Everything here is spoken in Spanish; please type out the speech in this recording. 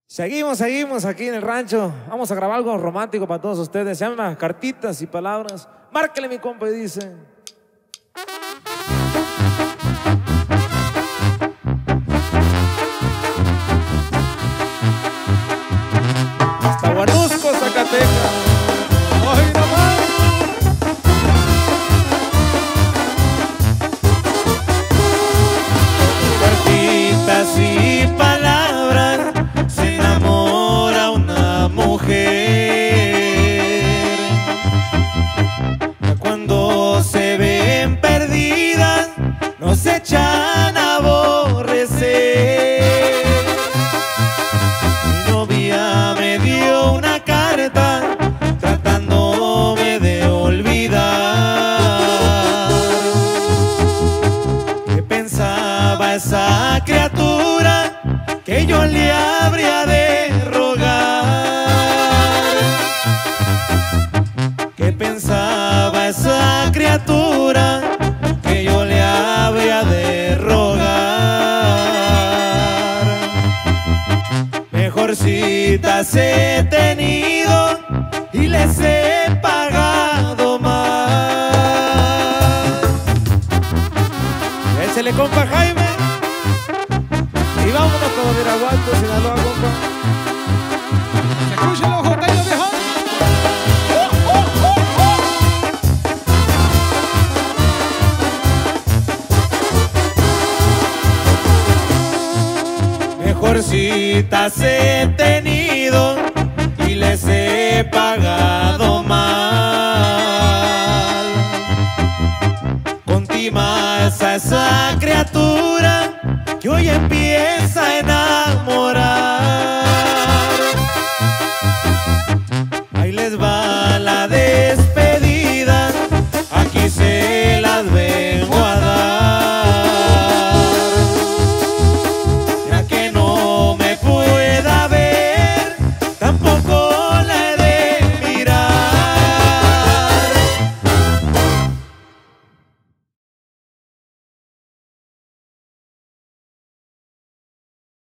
Seguimos aquí en el rancho. Vamos a grabar algo romántico para todos ustedes. Se llama Cartitas y Palabras. Márquele, mi compa, y dice: hasta Huanusco, Zacatecas. ¡Ay, nomás! Cartitas y palabras se enamora una mujer. Cuando se ven perdidas nos echan a aborrecer. Mi novia me dio una carta tratándome de olvidar. ¿Qué pensaba esa criatura que yo le habría de rogar? ¿Qué pensaba esa criatura que yo le habría de rogar? Mejor citas he tenido y les he pagado más. Échale, compa Jaime. Y vámonos como Miraguato, Sinaloa, compa. Se escucha el ojo, Tello, viejo. Mejor citas he tenido y les he pagado mal. Contimas a esa criatura que hoy empieza